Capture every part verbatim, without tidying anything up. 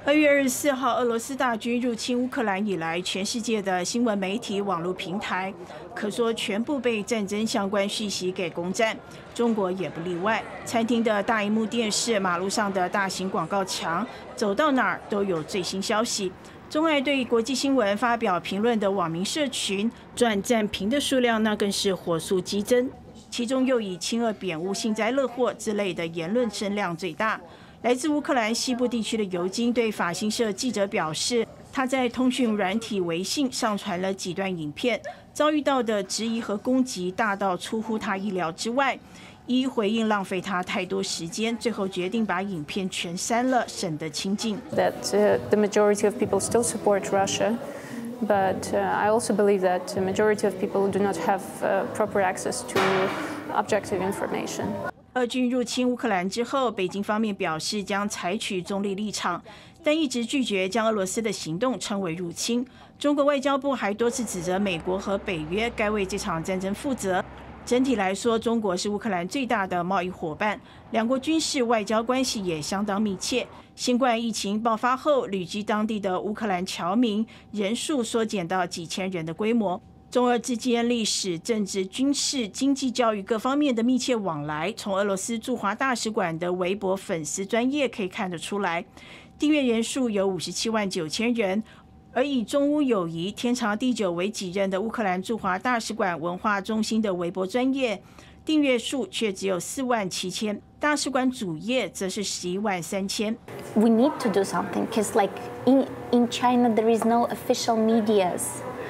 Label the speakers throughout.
Speaker 1: 二月二十四号，俄罗斯大军入侵乌克兰以来，全世界的新闻媒体、网络平台可说全部被战争相关讯息给攻占，中国也不例外。餐厅的大荧幕电视、马路上的大型广告墙，走到哪儿都有最新消息。钟爱对国际新闻发表评论的网民社群，转赞评的数量那更是火速激增，其中又以亲俄贬污、幸灾乐祸之类的言论声量最大。来自乌克兰西部地区的尤金对法新社记者表示，他在通讯软体微信上传了几段影片，遭遇到的质疑和攻击大到出乎他意料之外。一回应浪费他太多时间，最后决定把影片全删了，省得清静。
Speaker 2: That uh, the majority of people still support Russia, but uh, I also believe that the majority of people do not have uh, proper access to objective information.
Speaker 1: 俄军入侵乌克兰之后，北京方面表示将采取中立立场，但一直拒绝将俄罗斯的行动称为入侵。中国外交部还多次指责美国和北约该为这场战争负责。整体来说，中国是乌克兰最大的贸易伙伴，两国军事外交关系也相当密切。新冠疫情爆发后，旅居当地的乌克兰侨民人数缩减到几千人的规模。中俄之间历史、政治、军事、经济、教育各方面的密切往来，从俄罗斯驻华大使馆的微博粉丝专页可以看得出来。订阅人数有五十七万九千人，而以中乌友谊天长地久为己任的乌克兰驻华大使馆文化中心的微博专页订阅数却只有四万七千，大使馆主页则是十一万三千。
Speaker 3: We need to do something because, like in in China, there is no official media's.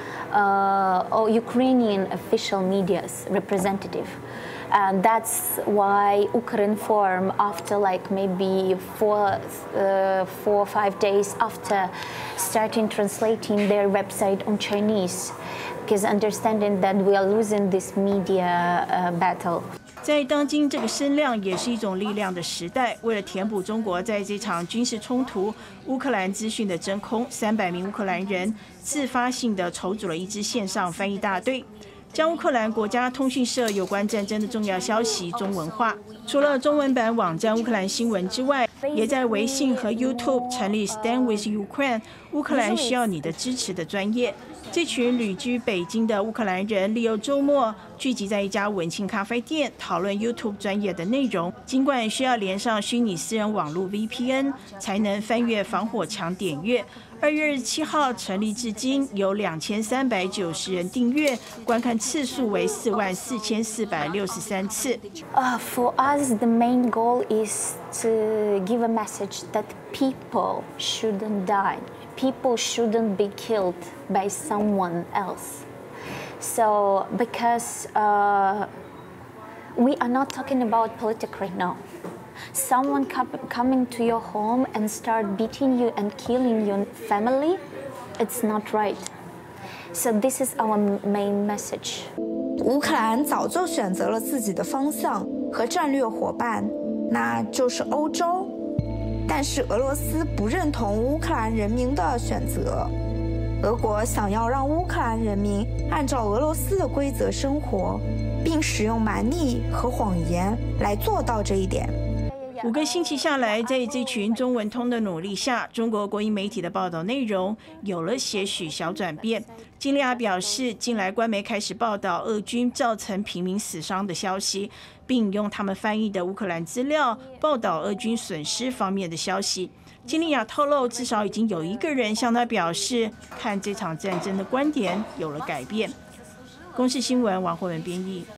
Speaker 3: Uh, or Ukrainian official media's representative. And that's why Ukraine Forum, after like maybe four, uh, four or five days after starting translating their website on Chinese, because understanding that we are losing this media uh, battle.
Speaker 1: 在当今这个声量也是一种力量的时代，为了填补中国在这场军事冲突乌克兰资讯的真空，三百名乌克兰人自发性的筹组了一支线上翻译大队，将乌克兰国家通讯社有关战争的重要消息中文化。除了中文版网站乌克兰新闻之外，也在微信和 YouTube 成立 Stand with Ukraine 乌克兰需要你的支持的专页。这群旅居北京的乌克兰人利用周末聚集在一家文青咖啡店，讨论 YouTube 专页的内容。尽管需要连上虚拟私人网络 V P N 才能翻越防火墙点阅，二月二十七号成立至今有两千三百九十人订阅，观看次数为四万四千四百六十三次。
Speaker 3: Uh, for us, the main goal is to give a message that people shouldn't die. People shouldn't be killed by someone else. So, because uh, we are not talking about politics right now. Someone com coming to your home and start beating you and killing your family, it's not right. So this is our main message.
Speaker 4: 乌克兰早就选择了自己的方向和战略伙伴，那就是欧洲。但是俄罗斯不认同乌克兰人民的选择，俄国想要让乌克兰人民按照俄罗斯的规则生活，并使用蛮力和谎言来做到这一点。
Speaker 1: 五个星期下来，在这群中文通的努力下，中国国营媒体的报道内容有了些许小转变。金利亚表示，近来官媒开始报道俄军造成平民死伤的消息，并引用他们翻译的乌克兰资料报道俄军损失方面的消息。金利亚透露，至少已经有一个人向他表示，看这场战争的观点有了改变。公视新闻王慧文编译。